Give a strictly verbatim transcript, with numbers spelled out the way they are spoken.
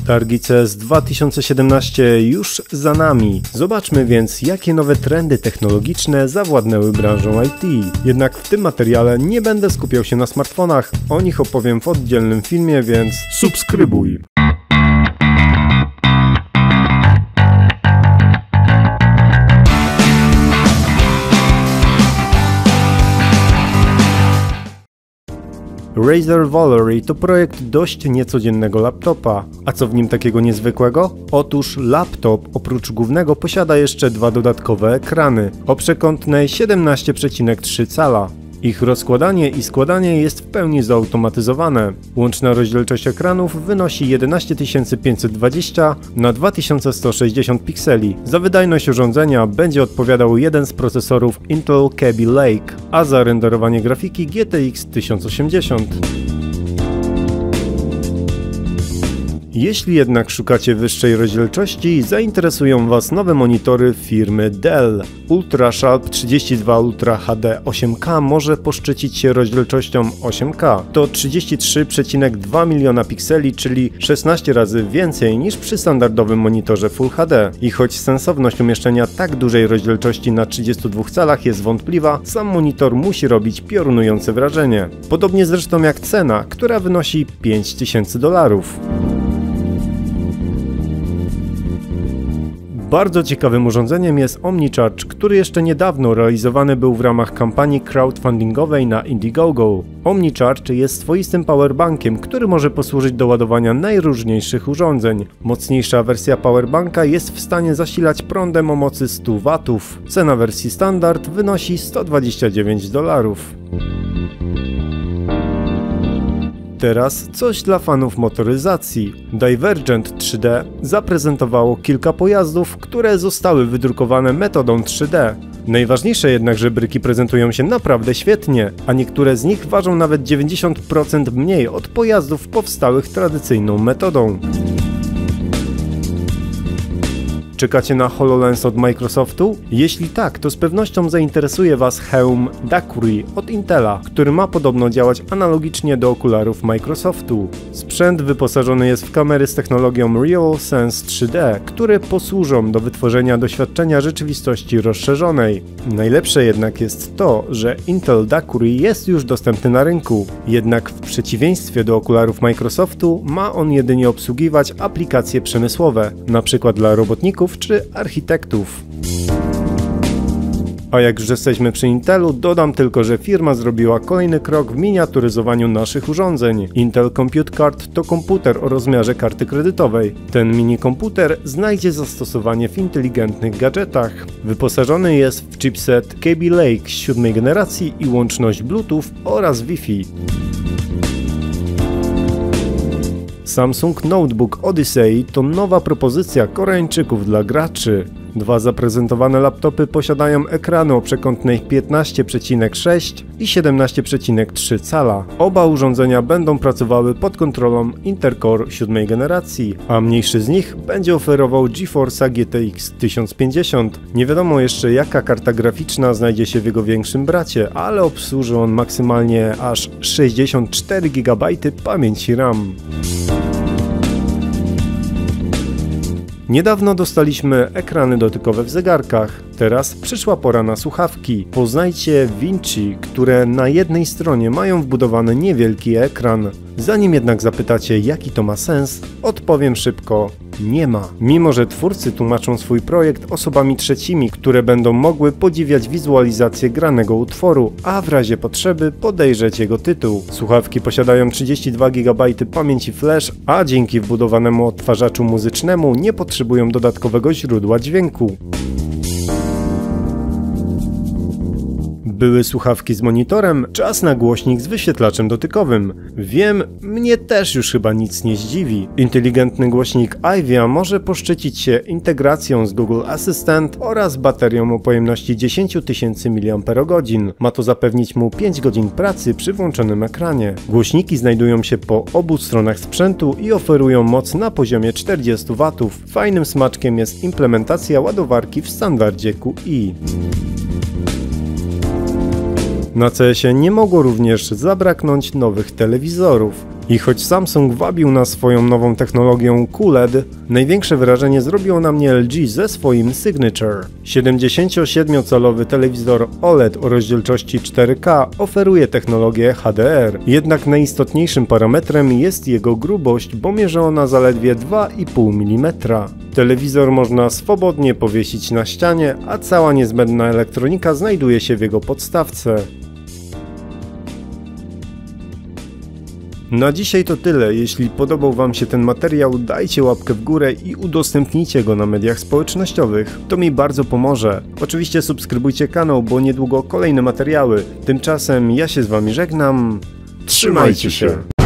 Targi C E S dwa tysiące siedemnaście już za nami. Zobaczmy więc, jakie nowe trendy technologiczne zawładnęły branżą I T. Jednak w tym materiale nie będę skupiał się na smartfonach, o nich opowiem w oddzielnym filmie, więc subskrybuj. Razer Valory to projekt dość niecodziennego laptopa. A co w nim takiego niezwykłego? Otóż laptop oprócz głównego posiada jeszcze dwa dodatkowe ekrany o przekątnej siedemnaście przecinek trzy cala. Ich rozkładanie i składanie jest w pełni zautomatyzowane. Łączna rozdzielczość ekranów wynosi jedenaście tysięcy pięćset dwadzieścia na dwa tysiące sto sześćdziesiąt pikseli. Za wydajność urządzenia będzie odpowiadał jeden z procesorów Intel Kaby Lake, a za renderowanie grafiki G T X tysiąc osiemdziesiąt. Jeśli jednak szukacie wyższej rozdzielczości, zainteresują Was nowe monitory firmy Dell. UltraSharp trzydzieści dwa Ultra H D osiem K może poszczycić się rozdzielczością osiem K. To trzydzieści trzy przecinek dwa miliona pikseli, czyli szesnaście razy więcej niż przy standardowym monitorze Full H D. I choć sensowność umieszczenia tak dużej rozdzielczości na trzydziestu dwóch calach jest wątpliwa, sam monitor musi robić piorunujące wrażenie. Podobnie zresztą jak cena, która wynosi pięć tysięcy dolarów. Bardzo ciekawym urządzeniem jest OmniCharge, który jeszcze niedawno realizowany był w ramach kampanii crowdfundingowej na Indiegogo. OmniCharge jest swoistym powerbankiem, który może posłużyć do ładowania najróżniejszych urządzeń. Mocniejsza wersja powerbanka jest w stanie zasilać prądem o mocy stu watów. Cena wersji standard wynosi sto dwadzieścia dziewięć dolarów. Teraz coś dla fanów motoryzacji. Divergent trzy D zaprezentowało kilka pojazdów, które zostały wydrukowane metodą trzy D. Najważniejsze jednak, że bryki prezentują się naprawdę świetnie, a niektóre z nich ważą nawet dziewięćdziesiąt procent mniej od pojazdów powstałych tradycyjną metodą. Czekacie na HoloLens od Microsoftu? Jeśli tak, to z pewnością zainteresuje Was hełm Dakury od Intela, który ma podobno działać analogicznie do okularów Microsoftu. Sprzęt wyposażony jest w kamery z technologią RealSense trzy D, które posłużą do wytworzenia doświadczenia rzeczywistości rozszerzonej. Najlepsze jednak jest to, że Intel Dakury jest już dostępny na rynku. Jednak w przeciwieństwie do okularów Microsoftu ma on jedynie obsługiwać aplikacje przemysłowe, np. dla robotników czy architektów. A jak już jesteśmy przy Intelu, dodam tylko, że firma zrobiła kolejny krok w miniaturyzowaniu naszych urządzeń. Intel Compute Card to komputer o rozmiarze karty kredytowej. Ten mini komputer znajdzie zastosowanie w inteligentnych gadżetach. Wyposażony jest w chipset Kaby Lake z siódmej generacji i łączność Bluetooth oraz Wi-Fi. Samsung Notebook Odyssey to nowa propozycja Koreańczyków dla graczy. Dwa zaprezentowane laptopy posiadają ekrany o przekątnej piętnaście przecinek sześć i siedemnaście przecinek trzy cala. Oba urządzenia będą pracowały pod kontrolą Intercore siódmej generacji, a mniejszy z nich będzie oferował GeForce'a G T X tysiąc pięćdziesiąt. Nie wiadomo jeszcze, jaka karta graficzna znajdzie się w jego większym bracie, ale obsłuży on maksymalnie aż sześćdziesiąt cztery gigabajty pamięci RAM. Niedawno dostaliśmy ekrany dotykowe w zegarkach. Teraz przyszła pora na słuchawki. Poznajcie Vinci, które na jednej stronie mają wbudowany niewielki ekran. Zanim jednak zapytacie, jaki to ma sens, odpowiem szybko: nie ma. Mimo że twórcy tłumaczą swój projekt osobami trzecimi, które będą mogły podziwiać wizualizację granego utworu, a w razie potrzeby podejrzeć jego tytuł. Słuchawki posiadają trzydzieści dwa gigabajty pamięci flash, a dzięki wbudowanemu odtwarzaczu muzycznemu nie potrzebują dodatkowego źródła dźwięku. Były słuchawki z monitorem, czas na głośnik z wyświetlaczem dotykowym. Wiem, mnie też już chyba nic nie zdziwi. Inteligentny głośnik Ivia może poszczycić się integracją z Google Assistant oraz baterią o pojemności dziesięć tysięcy miliamperogodzin. Ma to zapewnić mu pięć godzin pracy przy włączonym ekranie. Głośniki znajdują się po obu stronach sprzętu i oferują moc na poziomie czterdziestu watów. Fajnym smaczkiem jest implementacja ładowarki w standardzie Q I. Na C E S ie nie mogło również zabraknąć nowych telewizorów. I choć Samsung wabił nas swoją nową technologią Q L E D, największe wrażenie zrobiło na mnie L G ze swoim Signature. siedemdziesięciosiedmiocalowy telewizor O L E D o rozdzielczości cztery K oferuje technologię H D R, jednak najistotniejszym parametrem jest jego grubość, bo mierzy ona zaledwie dwa i pół milimetra. Telewizor można swobodnie powiesić na ścianie, a cała niezbędna elektronika znajduje się w jego podstawce. Na dzisiaj to tyle. Jeśli podobał Wam się ten materiał, dajcie łapkę w górę i udostępnijcie go na mediach społecznościowych. To mi bardzo pomoże. Oczywiście subskrybujcie kanał, bo niedługo kolejne materiały. Tymczasem ja się z Wami żegnam. Trzymajcie się!